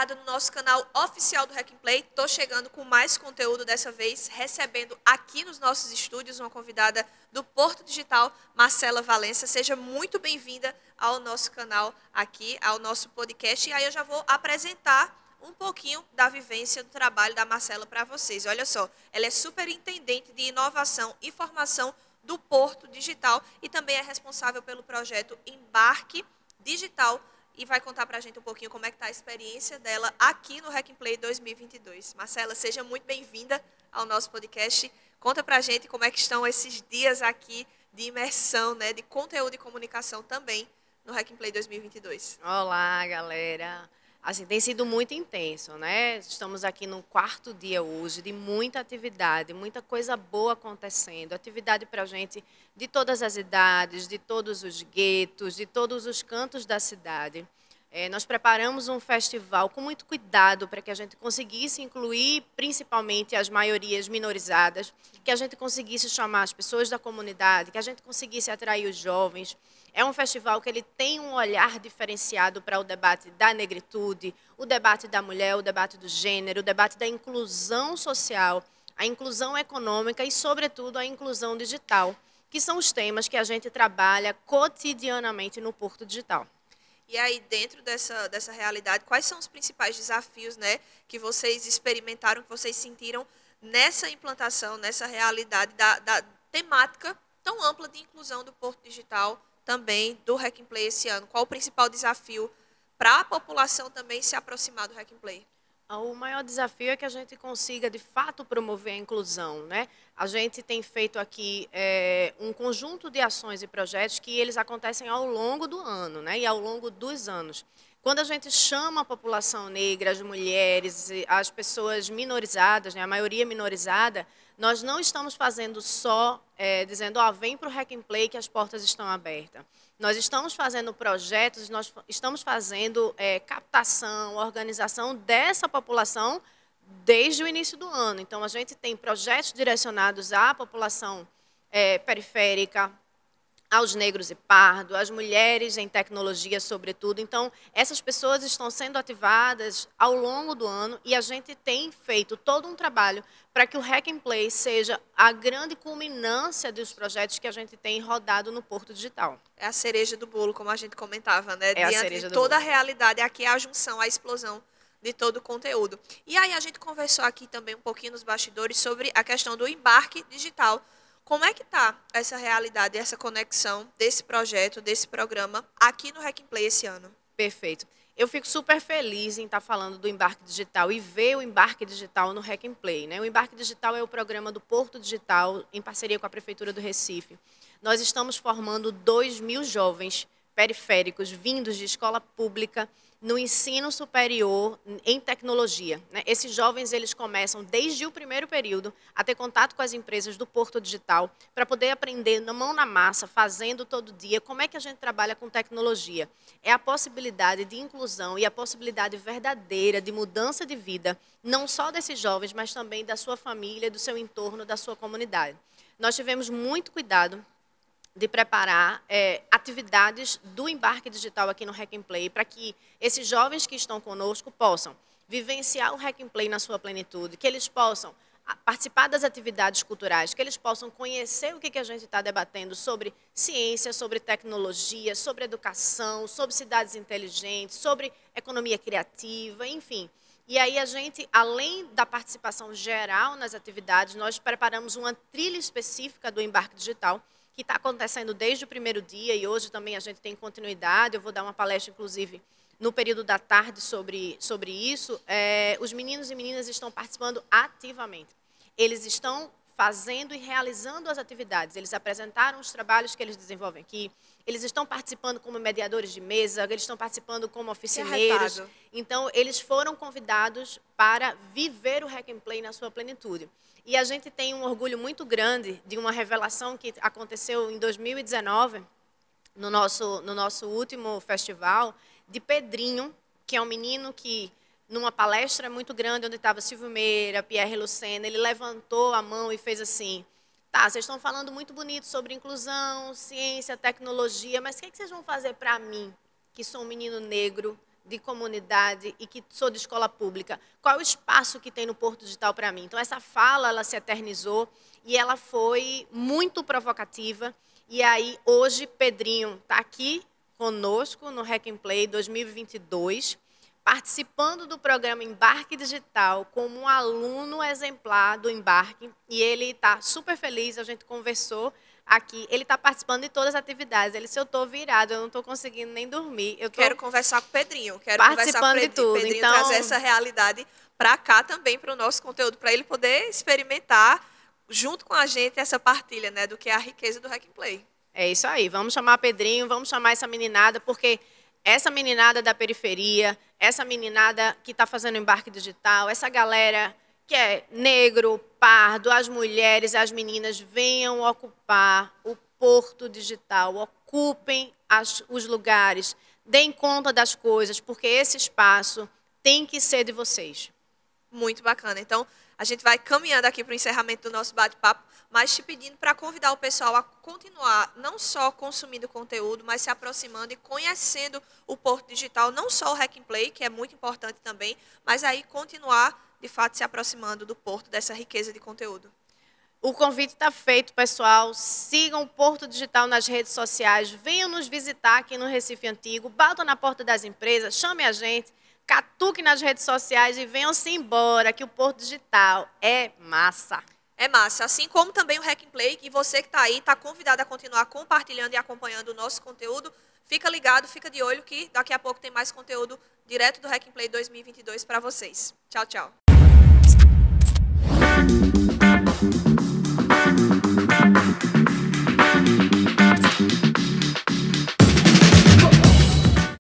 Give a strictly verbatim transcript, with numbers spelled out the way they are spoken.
ligado no nosso canal oficial do Hack and Play. Tô chegando com mais conteúdo dessa vez, recebendo aqui nos nossos estúdios uma convidada do Porto Digital, Marcela Valença. Seja muito bem-vinda ao nosso canal aqui, ao nosso podcast. E aí eu já vou apresentar um pouquinho da vivência do trabalho da Marcela para vocês. Olha só, ela é superintendente de inovação e formação do Porto Digital e também é responsável pelo projeto Embarque Digital e vai contar para a gente um pouquinho como é que está a experiência dela aqui no Hack and Play dois mil e vinte e dois. Marcela, seja muito bem-vinda ao nosso podcast. Conta para a gente como é que estão esses dias aqui de imersão, né, de conteúdo e comunicação também no Hack and Play dois mil e vinte e dois. Olá, galera. Assim, tem sido muito intenso, né? Estamos aqui no quarto dia hoje de muita atividade, muita coisa boa acontecendo. Atividade para a gente de todas as idades, de todos os guetos, de todos os cantos da cidade. É, nós preparamos um festival com muito cuidado para que a gente conseguisse incluir principalmente as maiorias minorizadas, que a gente conseguisse chamar as pessoas da comunidade, que a gente conseguisse atrair os jovens. É um festival que ele tem um olhar diferenciado para o debate da negritude, o debate da mulher, o debate do gênero, o debate da inclusão social, a inclusão econômica e, sobretudo, a inclusão digital, que são os temas que a gente trabalha cotidianamente no Porto Digital. E aí, dentro dessa, dessa realidade, quais são os principais desafios, né, que vocês experimentaram, que vocês sentiram nessa implantação, nessa realidade da, da temática tão ampla de inclusão do Porto Digital, também do Hack and Play esse ano? Qual o principal desafio para a população também se aproximar do Hack and Play? O maior desafio é que a gente consiga, de fato, promover a inclusão, né? A gente tem feito aqui é, um conjunto de ações e projetos que eles acontecem ao longo do ano, né? E ao longo dos anos. Quando a gente chama a população negra, as mulheres, as pessoas minorizadas, né? A maioria minorizada, nós não estamos fazendo só é, dizendo, ó, vem para o Hack and Play que as portas estão abertas. Nós estamos fazendo projetos, nós estamos fazendo é, captação, organização dessa população desde o início do ano. Então, a gente tem projetos direcionados à população é, periférica, aos negros e pardos, às mulheres em tecnologia, sobretudo. Então, essas pessoas estão sendo ativadas ao longo do ano e a gente tem feito todo um trabalho para que o Hack and Play seja a grande culminância dos projetos que a gente tem rodado no Porto Digital. É a cereja do bolo, como a gente comentava, né? É a Diante cereja de do toda a bolo. realidade, aqui é a junção, a explosão de todo o conteúdo. E aí a gente conversou aqui também um pouquinho nos bastidores sobre a questão do embarque digital. Como é que está essa realidade, essa conexão desse projeto, desse programa aqui no Hack and Play esse ano? Perfeito. Eu fico super feliz em estar falando do Embarque Digital e ver o Embarque Digital no Hack and Play, né? O Embarque Digital é o programa do Porto Digital, em parceria com a Prefeitura do Recife. Nós estamos formando dois mil jovens periféricos vindos de escola pública no ensino superior em tecnologia, né? Esses jovens eles começam desde o primeiro período a ter contato com as empresas do Porto Digital para poder aprender na mão na massa, fazendo todo dia, como é que a gente trabalha com tecnologia. É a possibilidade de inclusão e a possibilidade verdadeira de mudança de vida, não só desses jovens, mas também da sua família, do seu entorno, da sua comunidade. Nós tivemos muito cuidado de preparar é, atividades do embarque digital aqui no Hack and Play para que esses jovens que estão conosco possam vivenciar o Hack and Play na sua plenitude, que eles possam participar das atividades culturais, que eles possam conhecer o que a gente está debatendo sobre ciência, sobre tecnologia, sobre educação, sobre cidades inteligentes, sobre economia criativa, enfim. E aí a gente, além da participação geral nas atividades, nós preparamos uma trilha específica do embarque digital, que está acontecendo desde o primeiro dia e hoje também a gente tem continuidade. Eu vou dar uma palestra, inclusive, no período da tarde sobre, sobre isso. É, os meninos e meninas estão participando ativamente. Eles estão fazendo e realizando as atividades. Eles apresentaram os trabalhos que eles desenvolvem aqui. Eles estão participando como mediadores de mesa, eles estão participando como oficineiros. Então, eles foram convidados para viver o Hack and Play na sua plenitude. E a gente tem um orgulho muito grande de uma revelação que aconteceu em dois mil e dezenove, no nosso, no nosso último festival, de Pedrinho, que é um menino que, numa palestra muito grande, onde estava Silvio Meira, Pierre Lucena, ele levantou a mão e fez assim, tá, vocês estão falando muito bonito sobre inclusão, ciência, tecnologia, mas o que, é que vocês vão fazer para mim, que sou um menino negro, de comunidade e que sou de escola pública, qual é o espaço que tem no Porto Digital para mim? Então, essa fala, ela se eternizou e ela foi muito provocativa. E aí, hoje, Pedrinho está aqui conosco no Hack and Play dois mil e vinte e dois, participando do programa Embarque Digital como um aluno exemplar do Embarque. E ele está super feliz, a gente conversou aqui, ele está participando de todas as atividades. Ele disse, eu estou virado, eu não estou conseguindo nem dormir. Eu tô quero conversar com o Pedrinho, quero participando conversar com o de tudo. Pedrinho, Então, trazer essa realidade para cá também, para o nosso conteúdo, para ele poder experimentar junto com a gente essa partilha, né, do que é a riqueza do Hack and Play. É isso aí, vamos chamar Pedrinho, vamos chamar essa meninada, porque essa meninada da periferia, essa meninada que está fazendo embarque digital, essa galera que é negro, pardo, as mulheres, as meninas, venham ocupar o Porto Digital, ocupem as, os lugares, deem conta das coisas, porque esse espaço tem que ser de vocês. Muito bacana. Então, a gente vai caminhando aqui para o encerramento do nosso bate-papo, mas te pedindo para convidar o pessoal a continuar não só consumindo conteúdo, mas se aproximando e conhecendo o Porto Digital, não só o Hack and Play, que é muito importante também, mas aí continuar, de fato, se aproximando do Porto, dessa riqueza de conteúdo. O convite está feito, pessoal. Sigam o Porto Digital nas redes sociais, venham nos visitar aqui no Recife Antigo, batam na porta das empresas, chamem a gente, catuquem nas redes sociais e venham-se embora, que o Porto Digital é massa. É massa, assim como também o Hack and Play, e você que está aí, está convidado a continuar compartilhando e acompanhando o nosso conteúdo. Fica ligado, fica de olho que daqui a pouco tem mais conteúdo direto do Hack and Play dois mil e vinte e dois para vocês. Tchau, tchau.